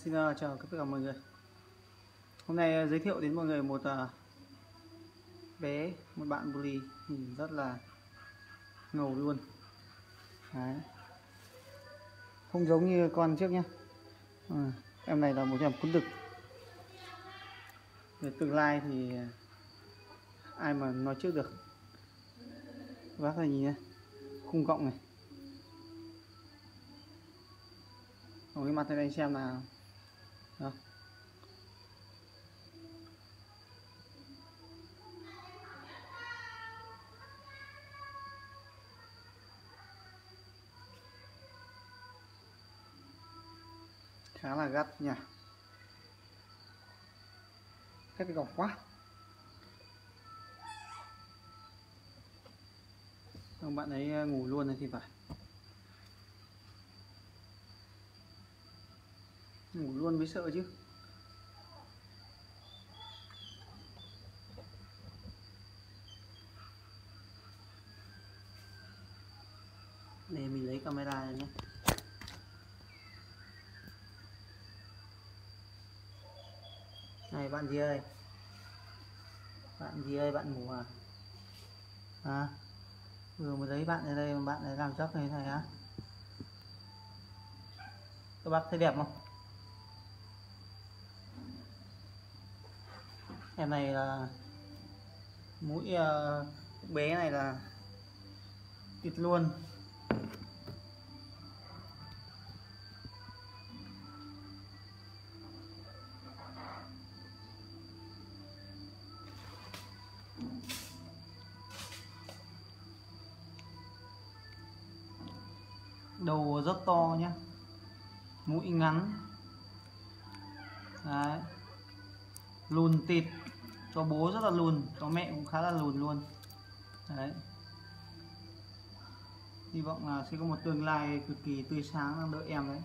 Xin chào tất cả mọi người. Hôm nay giới thiệu đến mọi người một bé, một bạn bully nhìn rất là ngầu luôn. Đấy. Không giống như con trước nhé. Em này là một em cún đực. Về tương lai thì ai mà nói trước được. Bác này nhìn này, khung cộng này. Ở cái mặt này anh xem nào. Đó. Khá là gắt nhỉ, cái gọc quá. Bạn ấy ngủ luôn này thì phải, ngủ luôn mới sợ chứ. Để mình lấy camera này nhé. Này bạn gì ơi, bạn ngủ à? Vừa mới thấy bạn ở đây mà bạn ấy làm giấc như thế này á? Các bác thấy đẹp không? Em này là mũi bé này là thịt luôn. Đầu rất to nhé, mũi ngắn. Đấy. Lùn tịt, cho bố rất là lùn, cho mẹ cũng khá là lùn luôn. Đấy. Hy vọng là sẽ có một tương lai cực kỳ tươi sáng đang đợi em đấy.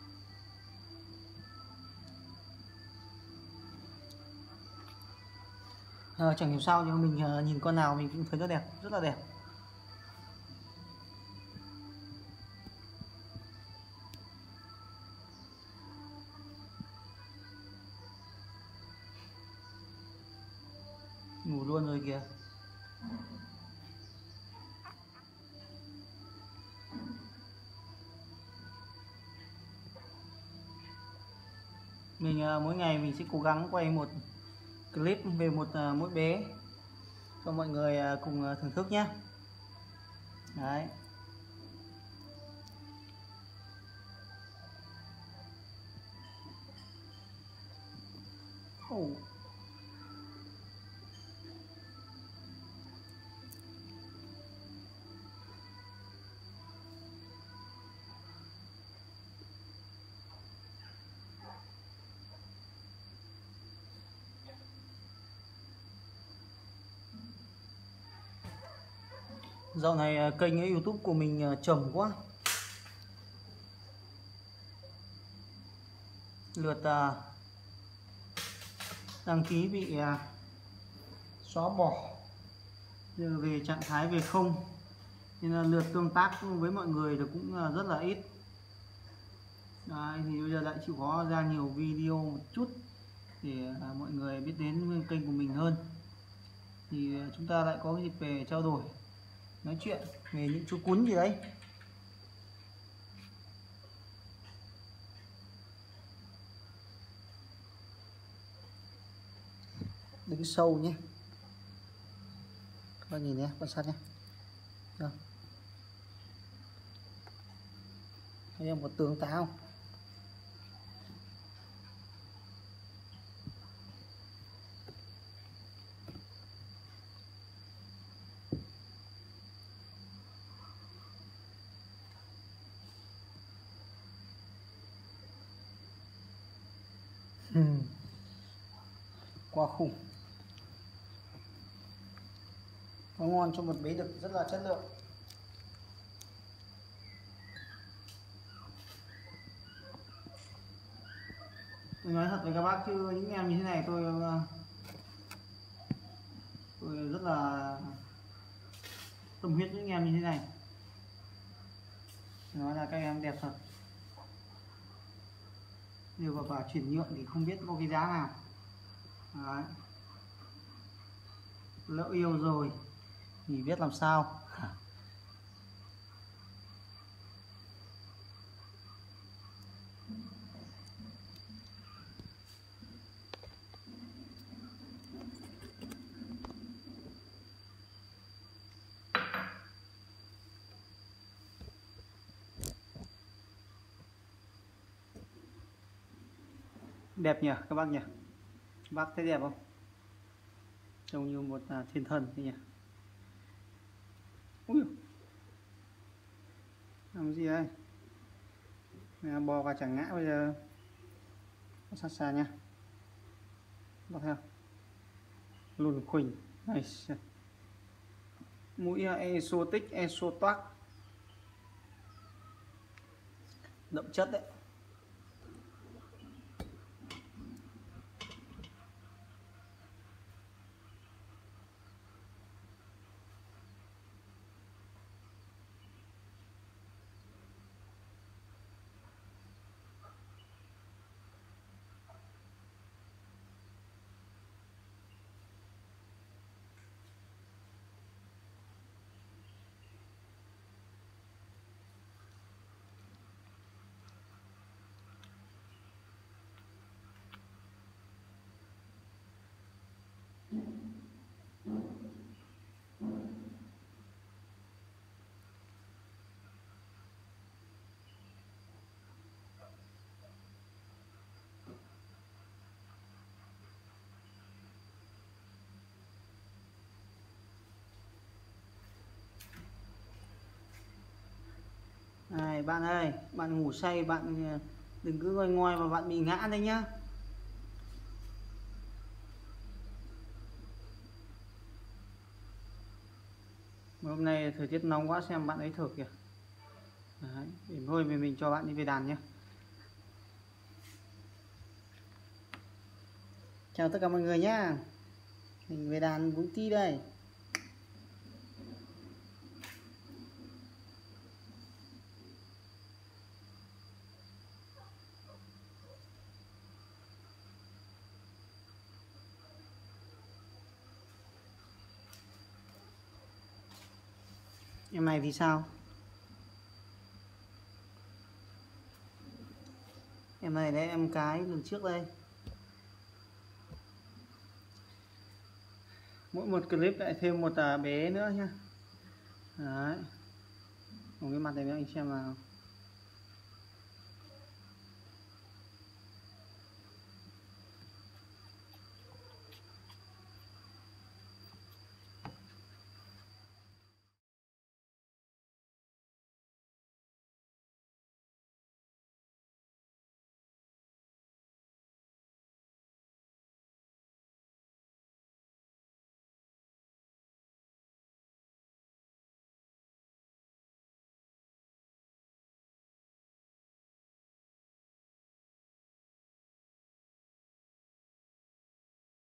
Chẳng hiểu sao nhưng mình nhìn con nào mình cũng thấy rất đẹp, rất là đẹp. Ngủ luôn rồi kìa. Mình mỗi ngày mình sẽ cố gắng quay một clip về một mỗi bé cho mọi người cùng thưởng thức nhé. Đấy. Dạo này kênh YouTube của mình trầm quá, lượt đăng ký bị xóa bỏ, giờ về trạng thái về không, nên là lượt tương tác với mọi người thì cũng rất là ít. Đấy, thì bây giờ lại chịu khó ra nhiều video một chút để mọi người biết đến kênh của mình hơn, thì chúng ta lại có dịp về trao đổi nói chuyện về những chú cún gì đấy. Đứng sâu nhé, các bạn nhìn nhé, quan sát nhé. Được. Thấy em có tướng tá không? Quá khủng. Nó ngon cho một bé đực rất là chất lượng. Tôi nói thật với các bác chứ những em như thế này tôi rất là tâm huyết với những em như thế này. Nói là các em đẹp thật. Nếu mà vào chuyển nhượng thì không biết có cái giá nào. Đấy. Lỡ yêu rồi thì biết làm sao. Đẹp nhỉ các bác nhỉ? Bác thấy đẹp không? Trông như một thiên thần thế nhỉ? Ui, làm gì đây? Bò vào chẳng ngã bây giờ. Sát xa nha. Bác theo. Lùn khuỳnh. Nice. Mũi exotic, exotoc. Đậm chất đấy. Này bạn ơi, bạn ngủ say bạn đừng cứ ngoi ngoi mà bạn bị ngã đây nhá. Hôm nay thời tiết nóng quá xem bạn ấy thở kìa. Đấy, để thôi mình cho bạn đi về đàn nhé. Chào tất cả mọi người nhá. Mình về đàn Vũ Ti đây. Em này thì sao? Em này đấy, em cái lần trước đây. Mỗi một clip lại thêm một bé nữa nhá. Đấy. Một cái mặt này nữa anh xem nào.